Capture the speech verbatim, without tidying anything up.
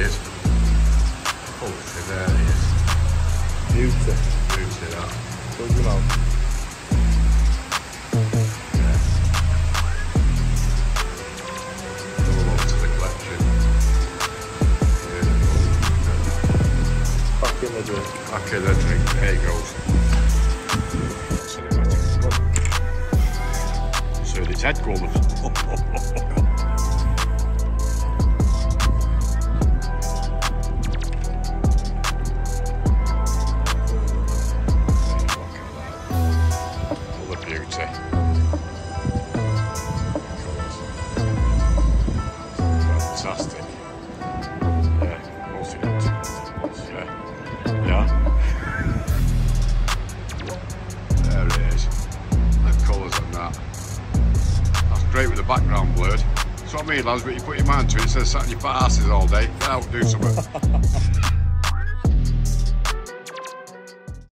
is. Oh, see, there he is. Beauty. Beauty, that. Close your mouth. Yeah. Another one to the collection. Back in the drink. Back in the drink, there he goes. Cinematic. So its head going. Beauty. Fantastic. Yeah, multi-net. Yeah. Yeah. There it is. The colours on that. That's great with the background blurred. That's what I mean, lads, but you put your mind to it, instead of sat in your fat asses all day, get out, do something.